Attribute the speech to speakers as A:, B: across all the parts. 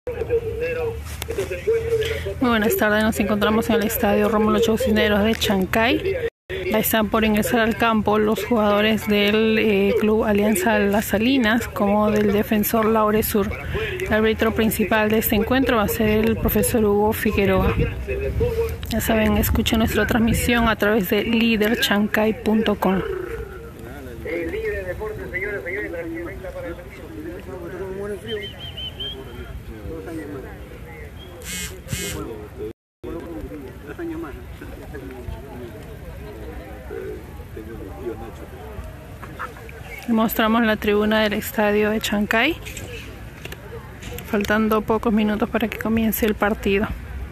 A: Muy buenas tardes, nos encontramos en el estadio Rómulo Chou Cisneros de Chancay. Ya están por ingresar al campo los jugadores del Club Alianza Las Salinas como del Defensor Lauresur. El árbitro principal de este encuentro va a ser el profesor Hugo Figueroa. Ya saben, escuchen nuestra transmisión a través de liderchancay.com. Mostramos la tribuna del estadio de Chancay, faltando pocos minutos para que comience el partido.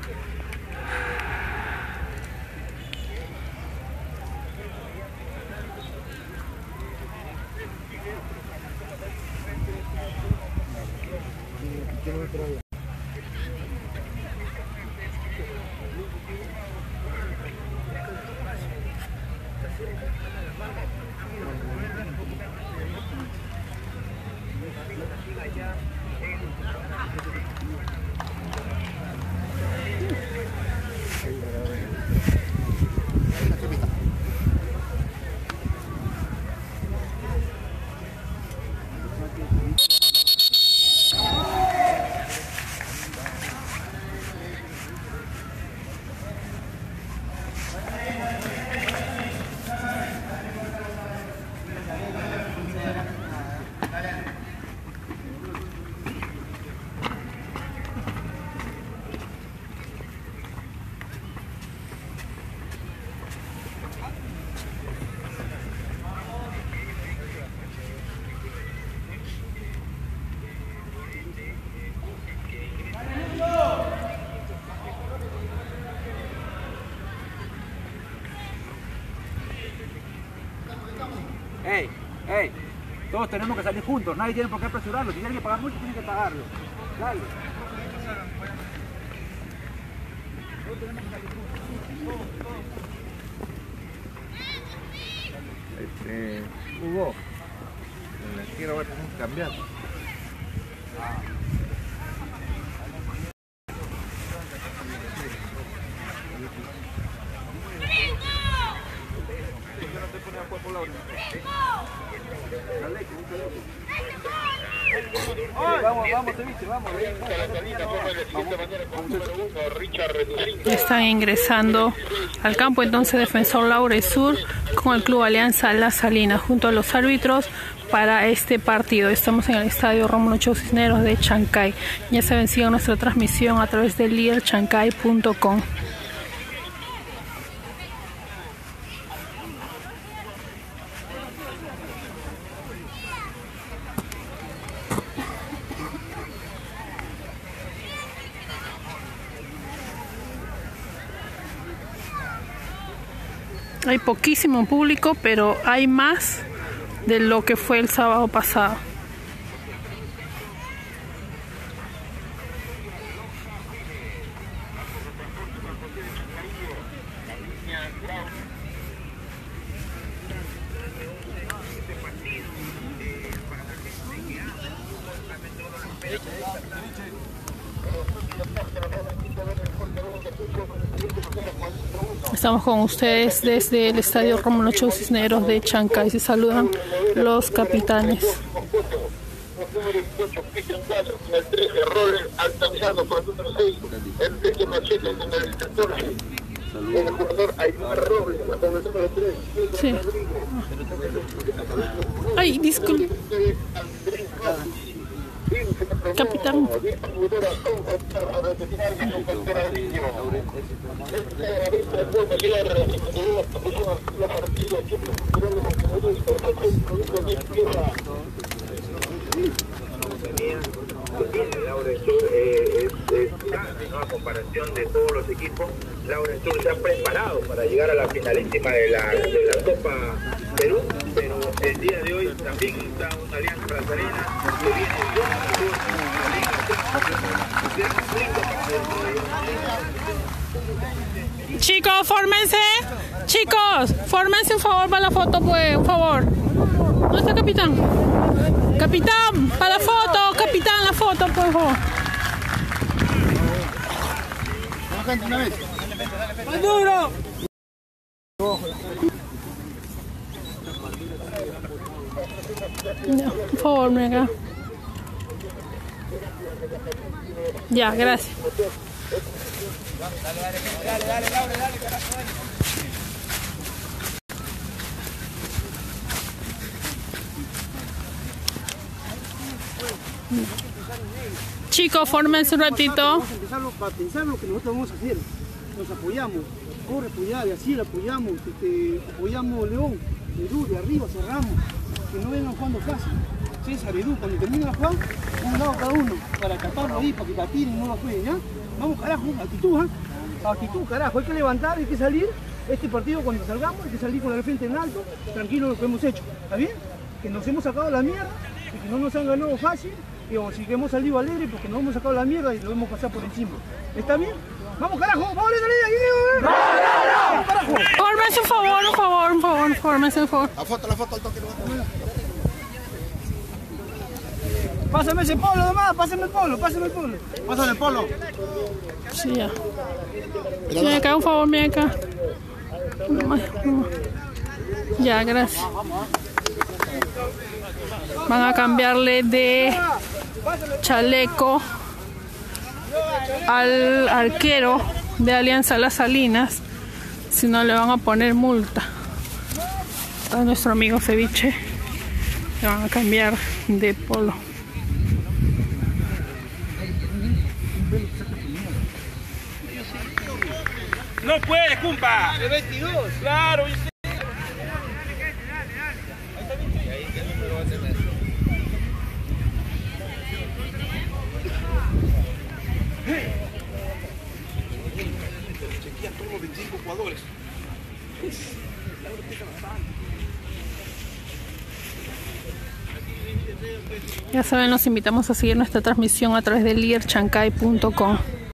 B: ¡Ey! Todos tenemos que salir juntos, nadie tiene por qué apresurarlo. Si tiene que pagar mucho, tiene que pagarlo. Dale. Todos tenemos que salir juntos.
C: Hugo, quiero ver cómo cambiar.
A: Están ingresando al campo entonces Defensor Lauresur con el Club Alianza Las Salinas junto a los árbitros para este partido. Estamos en el estadio Rómulo Chou Cisneros de Chancay. Ya saben, sigan nuestra transmisión a través de liderchancay.com. Hay poquísimo público, pero hay más de lo que fue el sábado pasado. Estamos con ustedes desde el estadio Rómulo Chou Cisneros de Chancay. Se saludan los capitanes. Sí. Ay, disculpe. Capitán.
D: Lauresur es a comparación de todos los equipos. Lauresur se ha preparado para llegar a la finalísima de la Copa Perú, pero el día de hoy también está una Alianza Las Salinas que viene
A: Chicos, fórmense. Chicos, fórmense un favor para la foto, pues, un favor. ¿Dónde está el capitán? Capitán, para la foto, capitán, la foto, por favor.
B: gente una vez. ¡Más duro!
A: No, por favor, mega. Ya, gracias. Dale, Chicos, fórmense un ratito.
B: Vamos a empezar para pensar lo que nosotros vamos a hacer. Nos apoyamos, corre, apoyar, y así la apoyamos, apoyamos León, Perú, de arriba, cerramos, que no vengan jugando fácil. César, Edu, cuando termine la jugada, un lado cada uno, para taparlo ahí, para que Catini no lo juegue, ¿ya? Vamos, carajo, actitud, ¿eh? Actitud, carajo, hay que levantar, hay que salir. Este partido cuando salgamos hay que salir con la frente en alto, tranquilo lo que hemos hecho, ¿está bien? Que nos hemos sacado la mierda, y que no nos han ganado fácil, o si que hemos salido alegre porque nos hemos sacado la mierda y lo hemos pasado por encima. ¿Está bien? ¡Vamos, carajo! ¡Vamos, Leo! ¡Vamos, carajo!
A: Fórmense un favor, fórmense un favor.
C: La foto al toque.
B: Pásame ese polo nomás, pásame el polo. Pásame el polo.
A: Sí, ya. Mira acá, un favor, mira acá. Ya, gracias. Van a cambiarle de chaleco al arquero de Alianza Las Salinas, si no le van a poner multa. A nuestro amigo Ceviche le van a cambiar de polo.
E: No puedes, compa. El 22. Claro. Chequean todos los 25 jugadores.
A: Ya saben, los invitamos a seguir nuestra transmisión a través de learchancay.com.